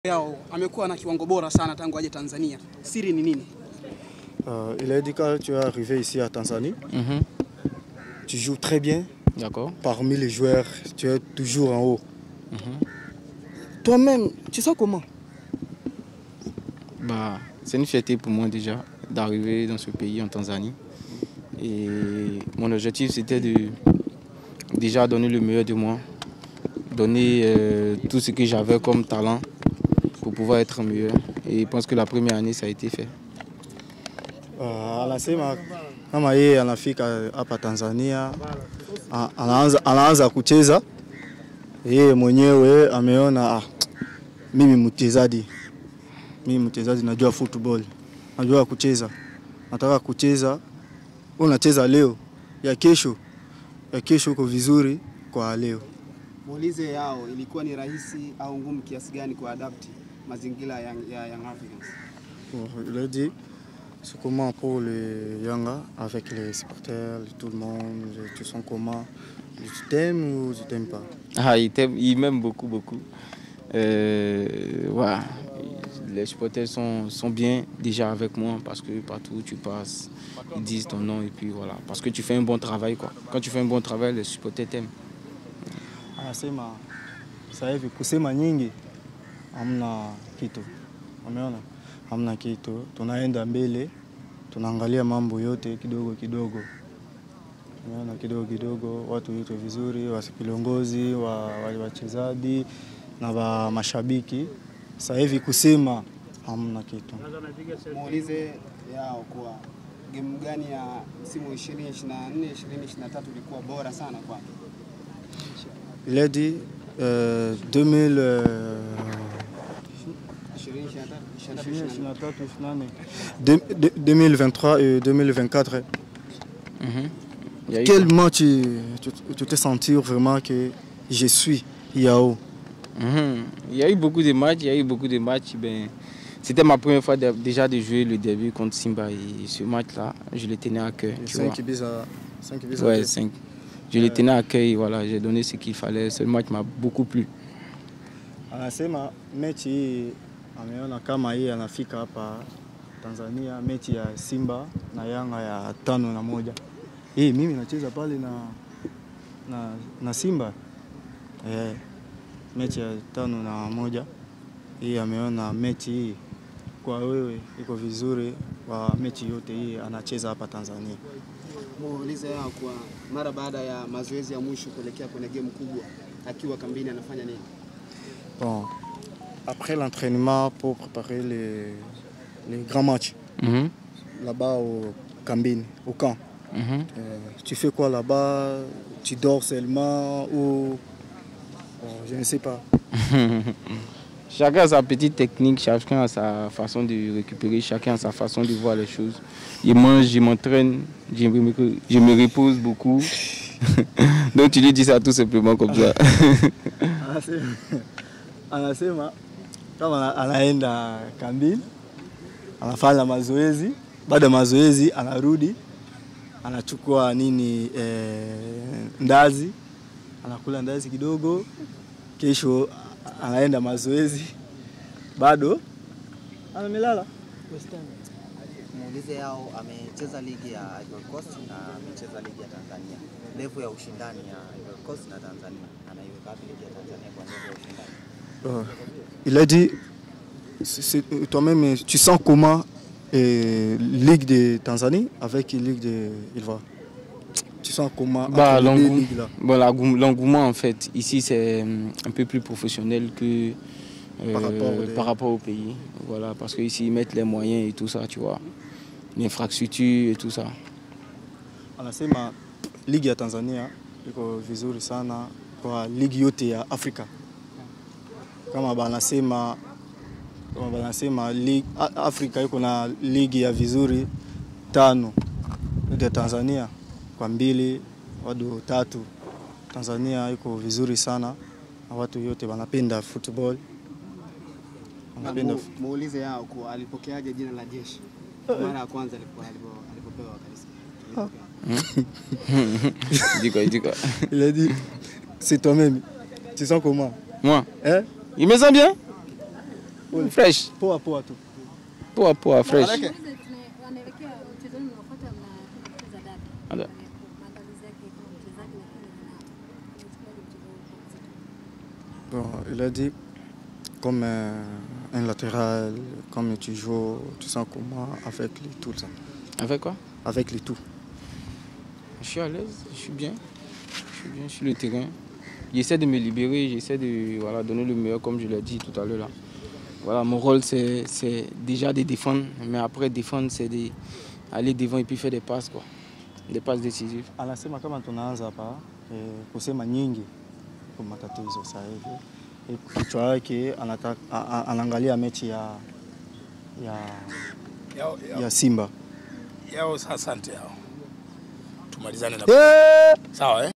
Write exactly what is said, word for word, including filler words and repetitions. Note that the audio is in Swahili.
Yao amekuwa na kiwango bora sana tangu aje Tanzania. Siri ni nini? Euh, il a dit que tu es arrivé ici à Tanzanie. Mm-hmm. Tu joues très bien. D'accord. Parmi les joueurs, tu es toujours en haut. Mm-hmm. Toi-même, tu sens comment? Bah, c'est une fierté pour moi déjà d'arriver dans ce pays en Tanzanie. Et mon objectif c'était de déjà donner le meilleur de moi, donner euh, tout ce que j'avais comme talent pour pouvoir être meilleur. Et je pense que la première année ça a été fait. Uh, anasema kama yeye anafika hapa Tanzania anaanza anaanza kucheza yeye mwenyewe ameona ah, mimi mchezaji mimi mchezaji najua football najua kucheza nataka kucheza unacheza leo ya kesho ya kesho uko vizuri kwa leo. Muulize Yao ilikuwa ni rahisi au ngumu kiasi gani kwa adapt mazingira ya ya Young Africans? Il a dit c'est comment pour les Yanga avec les supporters, tout le monde, tu sens comment? Tu t'aimes ou tu t'aimes pas? Ah, il t'aime, il m'aime beaucoup, beaucoup. Euh, ouais. Les supporters sont, sont bien déjà avec moi parce que partout où tu passes, ils disent ton nom et puis voilà. Parce que tu fais un bon travail quoi. Quand tu fais un bon travail, les supporters t'aiment. Anasema sasa hivi kusema nyingi hamna kitu. Umeona? Hamna kitu. Tunaenda mbele, tunaangalia mambo yote kidogo kidogo. Umeona kidogo kidogo, watu wote vizuri, wasipilongozi, wa wachezaji na wa mashabiki. Sasa hivi kusema hamna kitu. Muulize Yao kwa game gani ya msimu ishirini ishirini na nne ishirini ishirini na tatu ilikuwa bora sana kwake? Il a dit euh, deux mille vingt-trois et deux mille vingt-quatre. Mm-hmm. Quel match tu, tu, tu t'es senti vraiment que je suis Yao? Mm-hmm. Il y a eu beaucoup de matchs, il y a eu beaucoup de matchs. Ben, c'était ma première fois de, déjà de jouer le début contre Simba et ce match-là, je le tenais à cœur. cinq buts à cinq. Ouais, cinq. Je le tenais à cœur, voilà, j'ai donné ce qu'il fallait. Ce match m'a beaucoup plu. Anasema mechi ameona kama yeye anafika hapa Tanzania, mechi ya Simba na Yanga ya tano na moja. Eh, mimi nacheza pale na na na Simba. Eh, mechi ya tano na moja. Hii ameona mechi hii kwa wewe iko vizuri kwa mechi yote hii anacheza hapa Tanzania. Muulize Yao kwa mara baada ya mazoezi ya mwisho kuelekea kwenye game kubwa akiwa kambini anafanya nini? Bon, après l'entraînement pour préparer les, les grands matchs, mm-hmm. là-bas au Kambine, au camp, mm-hmm. euh, tu fais quoi là-bas? Tu dors seulement ou oh, je ne sais pas. Chacun a sa petite technique, chacun a sa façon de récupérer, chacun a sa façon de voir les choses. Je mange, je m'entraîne, je me, je me repose beaucoup. Donc tu lui dis ça tout simplement comme ça. Anasema kama anaenda kambini anafanya mazoezi, baada ya mazoezi anarudi anachukua nini eh, ndazi anakula ndazi kidogo, kesho anaenda mazoezi bado anamelala. Muulize Yao amecheza ligi ya Ivory Coast na amecheza ligi ya Tanzania. Level ya ushindani ya Ivory Coast na Tanzania. Anaiweka wapi ligi ya Tanzania kwa level ya ushindani? Uh, il a dit, toi-même, tu sens comment euh, Ligue de Tanzanie avec Ligue de Ilva? Tu sens comment bah, l'engouement, bon, l'engouement en fait, ici c'est un peu plus professionnel que euh, par, rapport au par rapport au pays. Voilà, parce qu'ici ils mettent les moyens et tout ça, tu vois, l'infrastructure et tout ça. Anasema Ligue ya Tanzania iko vizuri sana kwa ligi yote ya Afrika. Kama banasema kama banasema ligi Afrika iko na ligi ya vizuri tano ya Tanzania kwa mbili wadu tatu. Tanzania iko vizuri sana na watu yote wanapenda football. Wanapenda. Muulize Yao kwa alipokeaje jina la jeshi mara ya kwanza alipopewa kanisa. Dis quoi, dis quoi. Il a dit c'est toi-même. Tu sens comment? Moi? Hein? Il me sent bien. pole. Fresh. Poa poa tu. Poa poa fresh. Maleke. Wanaelekea mchezoni unaofuata mnacheza dabi. Ada. Maandalizi yake kama mchezaji lakini Bon, il a dit comme un, un latéral, comme tu joues, tu sens comment avec les tout ça. Avec quoi? Avec les tout. Je suis à l'aise, je suis bien. Je suis bien sur le terrain. J'essaie de me libérer, j'essaie de voilà, donner le meilleur comme je l'ai dit tout à l'heure là. Voilà, mon rôle c'est déjà de défendre, mais après défendre c'est d'aller devant et puis faire des passes quoi. Des passes décisives. Anasema kama tunaanza hapa eh, kusema nyingi kwa matatizo sasa hivi. Eh, kichwa yake anataka anaangalia mechi ya ya Yao, yao. ya Simba. Yao asante yao. Tumalizane na Eh! sawa eh?